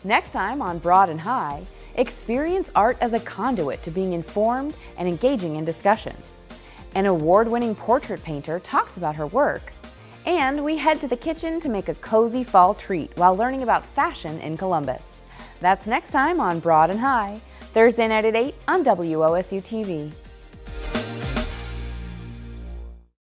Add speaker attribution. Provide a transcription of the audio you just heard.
Speaker 1: Next time on Broad and High, experience art as a conduit to being informed and engaging in discussion. An award-winning portrait painter talks about her work. And we head to the kitchen to make a cozy fall treat while learning about fashion in Columbus. That's next time on Broad and High, Thursday night at 8 on WOSU TV.